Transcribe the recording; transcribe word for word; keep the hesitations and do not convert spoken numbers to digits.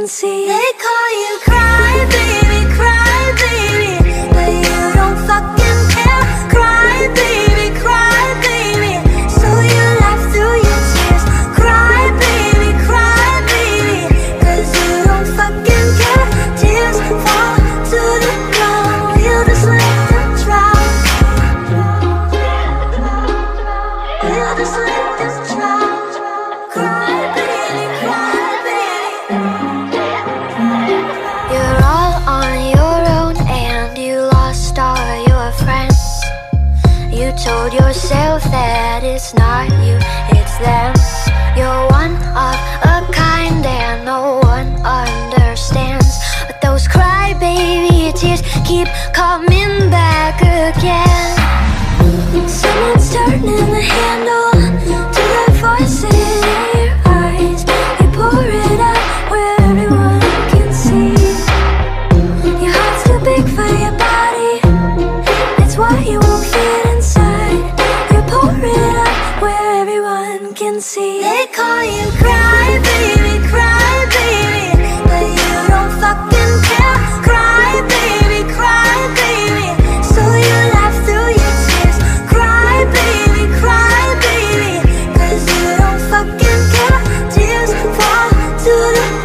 see. They call you cry baby, cry baby, but you don't fucking care. Cry baby, cry baby, so you laugh through your tears. Cry baby, cry baby, cause you don't fucking care. Tears fall to the ground, you just let them drown. You just let them drown. Cry baby, cry baby. You're all on your own and you lost all your friends. You told yourself that it's not you, it's them. You're one of a kind and no one understands. But those crybaby tears keep coming back again. Someone's turning the handle to the voices in your eyes. You pour it out where everyone can see. Your heart's too big for your body, that's why you won't fit inside. You pour it out where everyone can see. They call you cry baby, cry baby, but you don't fucking care. Cry baby, cry baby, so you laugh through your tears. Cry baby, cry baby, cause you don't fucking care. Tears fall to the